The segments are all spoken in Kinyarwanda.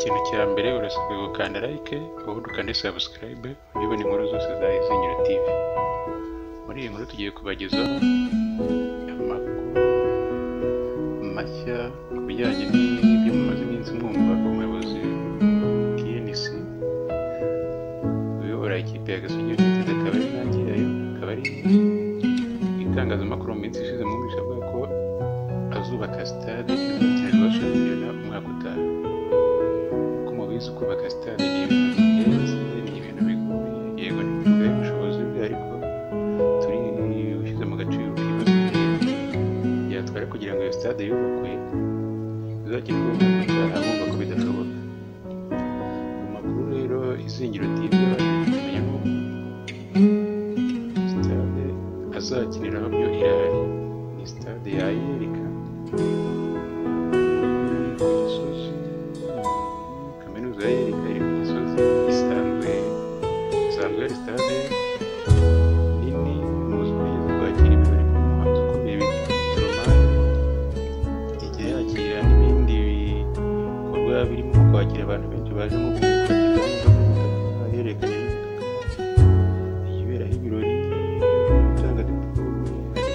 ikintu cya mbere urasabwa gukanda like, ubundi ukande subscribe ujye ubona inkuru zose za Izingiro TV. Muri iyi nkuru tugiye kubagezaho amakuru mashya ku bijyanye n'ibyo mumaze iminsi mwumva umuyobozi KNC uyobora ikipe ya Gasogi United akaba ari ntangirayo, akaba ari itangazamakuru mu minsi ishize mwumvisha avuga ko azubaka stade izakinirwa shampiyona umwaka utaha. Uko mubizi kubaka stade ni ibintu bihenze, ni ibintu bigoye, yego ni bigoye ubushobozi bwe, ariko turi ushyize mu gaciro k'ibibazo byatwara kugira ngo iyo stade yubakwe izakinirwe umwaka utaha, bumva ko bidashoboka. Mu makuru rero Izingiro TV kumenya ko stade azakiniraho byo irahari, ni stade ya Yerika ku Gisozi, kaminuza ya Yerika iri ku Gisozi, isanzwe ari stade nini muzi ko igeze kwakira ibirori by'umuhanzi ukomeye bita Stromae, igihe yakira n'ibindi bikorwa birimo kwakira abantu benshi baje mu gufatira yerekanye iberaho ibirori gutanga diplome,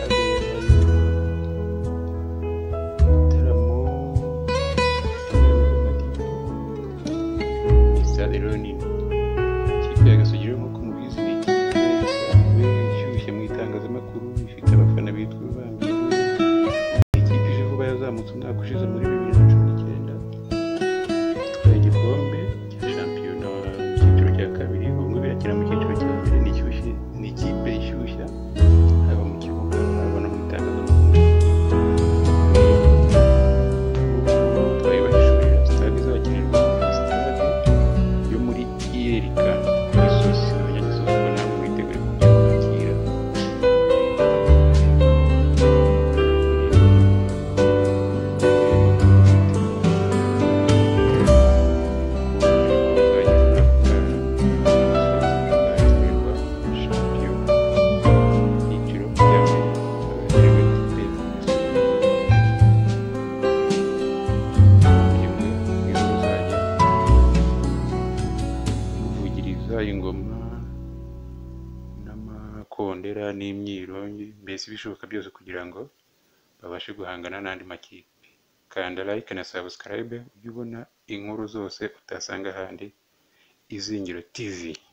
stade rero nini. Ikipe ya Gasogi rero nk'uko mubizi ni ikipe isanzwe ishyushye mu itangazamakuru, ifite abafana bitwa Bambiwe. Ikipe ije vuba yazamutse umwaka ushize muri 2019, itwaye igikombe cya shampiyona mu cyiciro cya kabiri, ubwo birakira mu cyiciro cya mbere. Ni ishyushye, ni ikipe ishyushya haba mu kibuga haba no mu itangazamakuru. Twayibahishurira stade izakinirwa stade yo muri Yerika ku Gisozi. Abanyagisozi bo ntabwo bitegure kujya kwakira ingoma n'amakondera n'imyirongi, mbese ibishoboka byose kugira ngo babashe guhangana n'andi makipe. Kanda like na subscribe ujye ubona inkuru zose utasanga ahandi. Izingiro TV.